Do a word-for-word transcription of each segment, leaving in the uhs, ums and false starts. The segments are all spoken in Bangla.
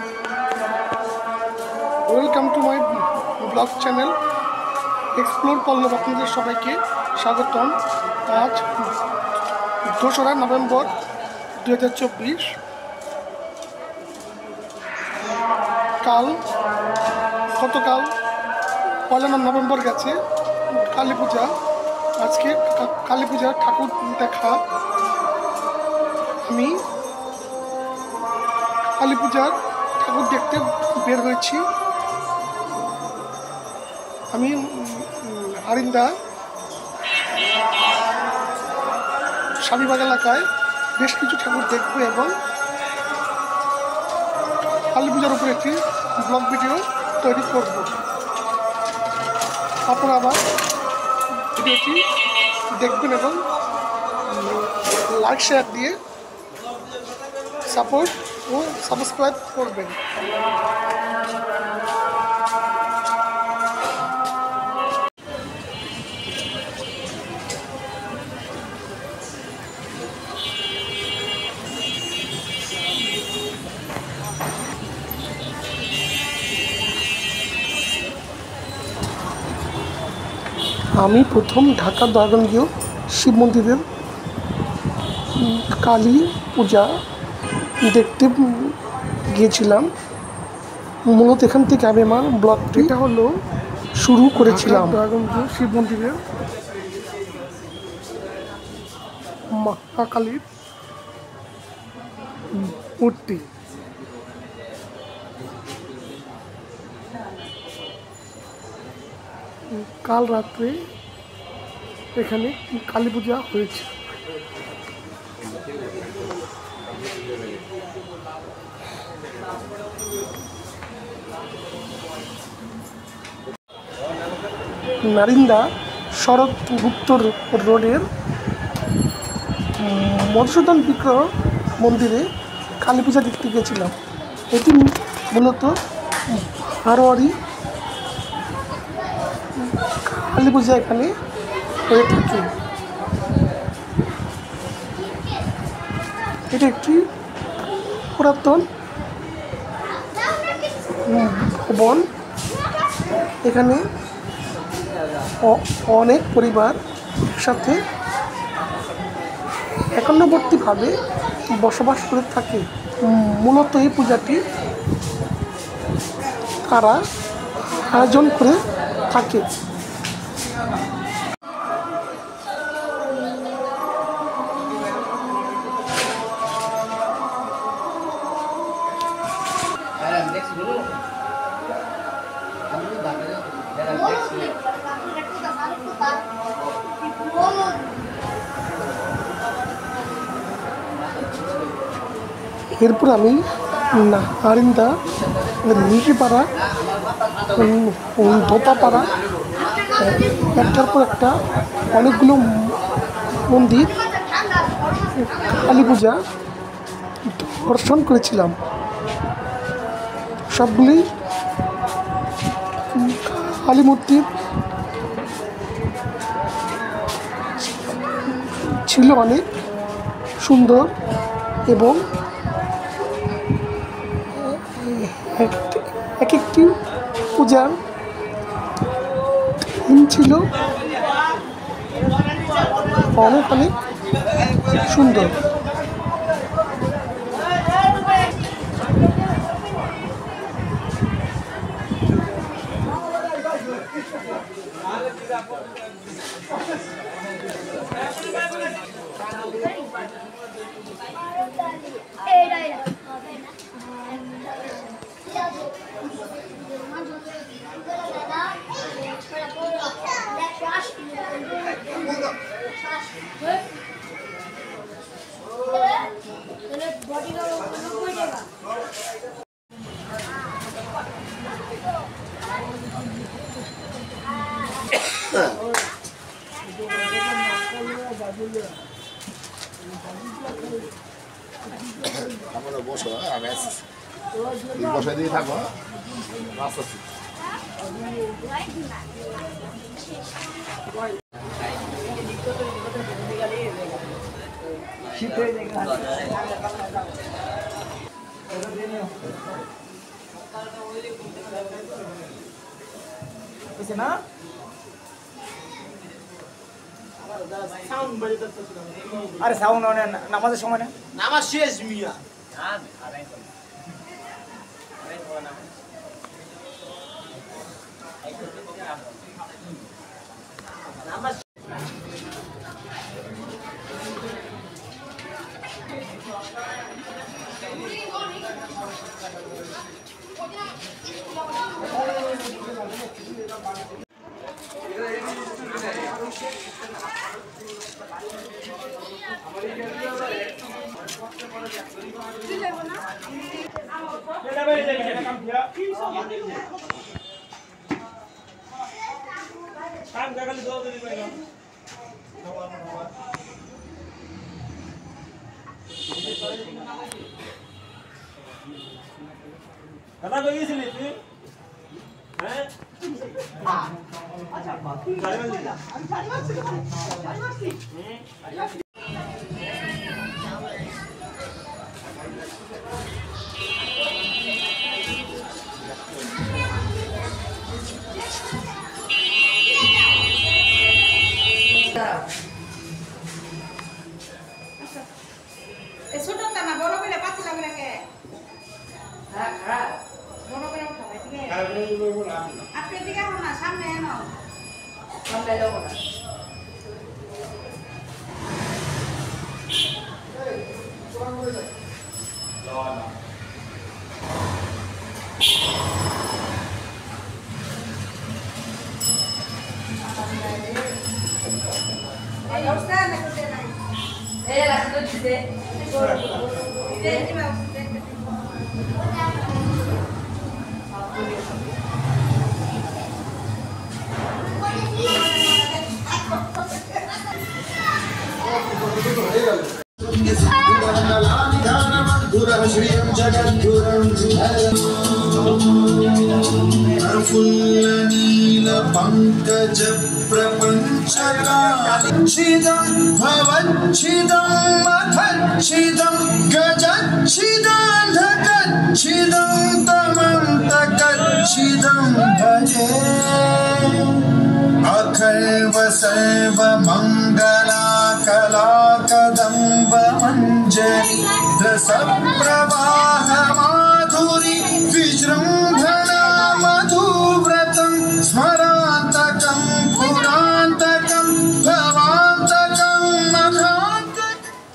Welcome to my blog channel explore Pallab. আপনাদের সবাইকে স্বাগতম। আজ দোসরা নভেম্বর দু হাজার চব্বিশ। কাল গতকাল পয়লা নভেম্বর গেছে কালী পূজা। আজকে কালী পূজার ঠাকুর দেখা। আমি কালী পূজার ঠাকুর দেখতে বের হয়েছি। আমি আরিন্দা শালিবাগ এলাকায় বেশ কিছু ঠাকুর দেখব এবং কালী পূজার উপর একটি ব্লগ ভিডিও তৈরি করব। আপনারা আবার ভিডিওটি দেখবেন এবং লাইক শেয়ার দিয়ে সাপোর্ট ও সাবস্ক্রাইব করবেন। আমি প্রথম ঢাকা দয়াগঞ্জ শিব মন্দিরের কালী পূজা দেখতে গিয়েছিলাম। মূলত এখান থেকে আমি আমার ব্লগটি এটা হলো শুরু করেছিলাম। দয়াগঞ্জ শিব মন্দিরের মা কালীর মূর্তি। কাল রাত্রে এখানে কালী পূজা হয়েছে। নারিন্দা শরৎ গুপ্ত রোডের মধুসূদন বিগ্রহ মন্দিরে কালী পূজা দেখতে গিয়েছিলাম। এটি মূলত হারোয়ারি কালী পূজা এখানে হয়ে থাকে। এটা একটি পুরাতন ভবন। এখানে অনেক পরিবার একসাথে একান্নবর্তীভাবে বসবাস করে থাকে। মূলত এই পূজাটি তারা আয়োজন করে থাকে। এরপর আমি আরিন্দা রিকিপাড়া ধোপাপাড়া একটার পর একটা অনেকগুলো মন্দির কালী পূজা দর্শন করেছিলাম। সবগুলি কালী মূর্তির ছিল অনেক সুন্দর এবং এক একটি পূজার থিম ছিল অনেক অনেক সুন্দর। আমরা বসো, আমি বসে দিয়ে থাকবো রাস্তা শীত হয়ে না আরে সাউন্ড নামাজের সময় না নামাজ শেষ মিয়া নামাজ কথা কইছিলি তুই হ্যাঁ আচ্ছা বাকি আমি জানি মারছি জানি মারছি पंकज प्रपंचकाच्छिदं भवच्छिदं मथच्छिदं गजच्छिदान्धकच्छिदं तमन्तकच्छिदं भजे अखर्व सर्वमङ्गलाकलाकदम्ब मञ्जरी रसप्रवाह माधुरी विजृम्भणा मधुव्रतं स्मरान्तकं पुरान्तकं भवान्तकं मघान्तकम्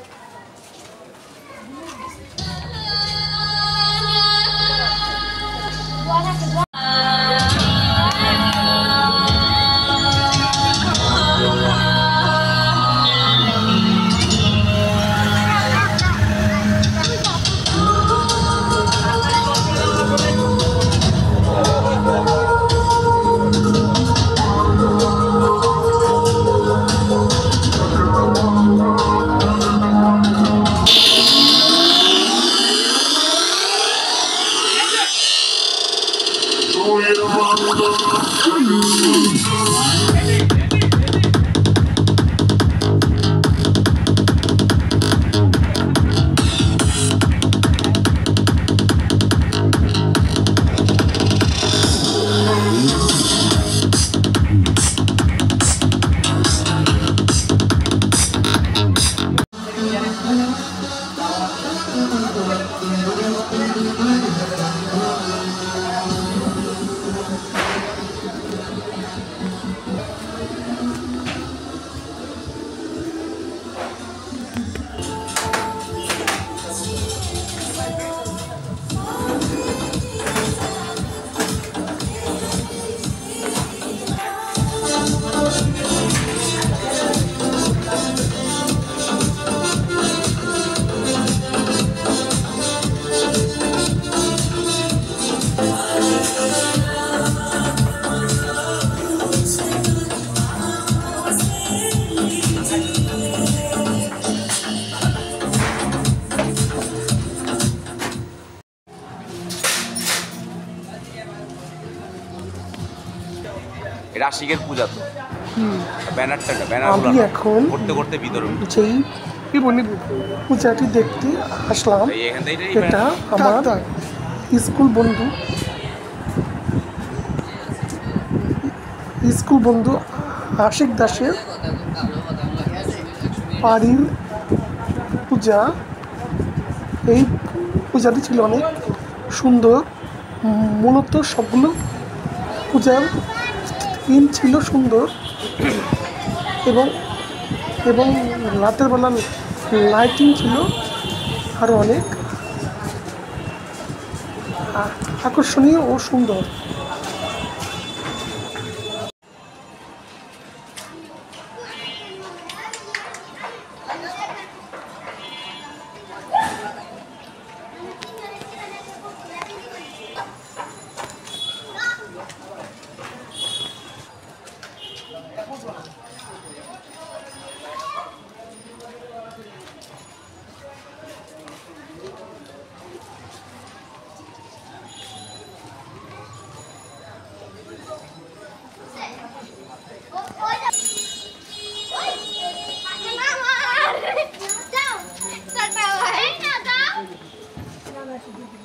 রাশিকের পূজা তো ব্যানারটা ব্যানার আমি এখন করতে করতে বিতরণ যেই পূজাটি দেখতে আসলাম, এটা আমার স্কুল বন্ধু স্কুল বন্ধু আশিক দাসের বাড়ির পূজা। এই পূজাটি ছিল অনেক সুন্দর। মূলত সবগুলো পূজার থিম ছিল সুন্দর এবং এবং রাতের বেলা লাইটিং ছিল আরও অনেক আকর্ষণীয় ও সুন্দর। Mama! Ciao! Ciao, ciao! Hey, Nata!